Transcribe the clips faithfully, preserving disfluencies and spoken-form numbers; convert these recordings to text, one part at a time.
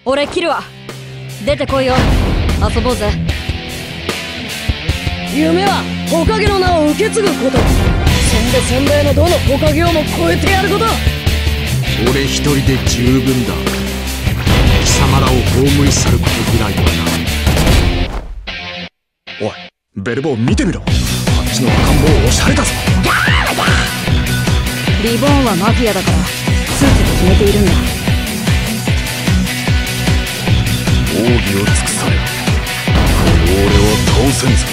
俺切るわ。出てこいよ、遊ぼうぜ。 夢は火影の名を受け継ぐこと。そんで先代のどの火影をも超えてやること。 俺一人で十分だ。貴様らを葬り去ることぐらいはな。おい、ベルボー見てみろ。あっちの赤ん坊を押されたぞ。 リボーンはマフィアだからスーツで決めているんだ。 奥義を尽くされ、この俺を倒せんぞ。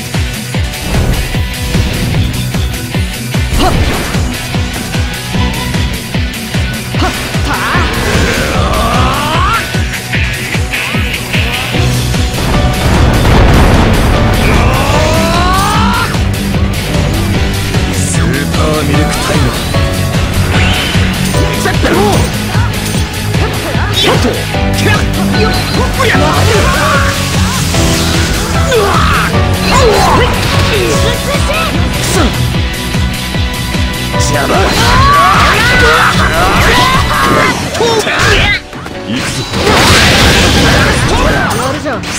はっはっスーパーミルクタイム。セッペルボーよっとよっとや邪魔。行くぞ。 やるじゃん。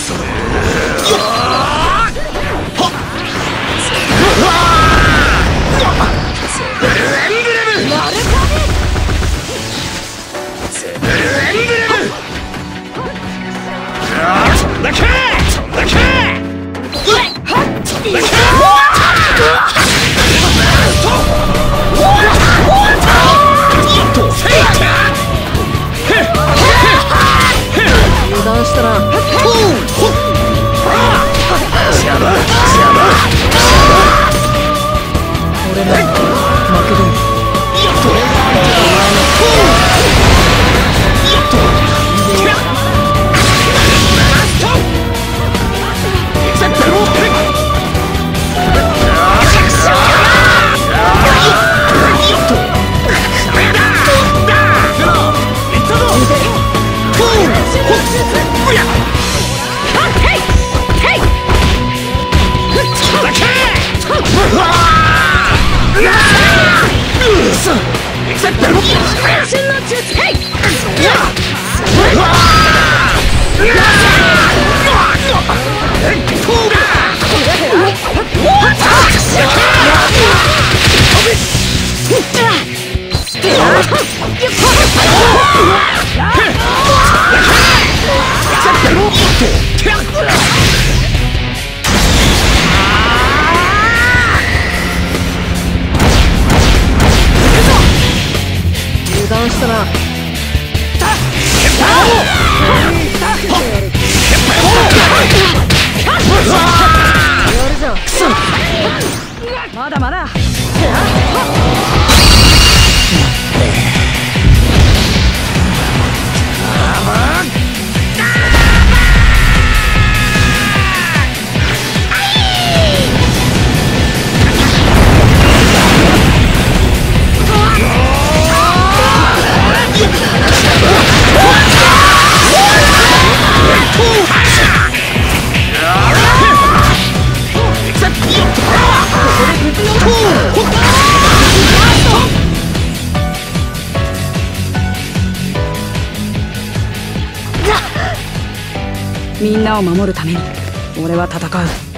油断したな。俺も負ける。油断したな。やるじゃん。まだまだ。みんなを守るために俺は戦う。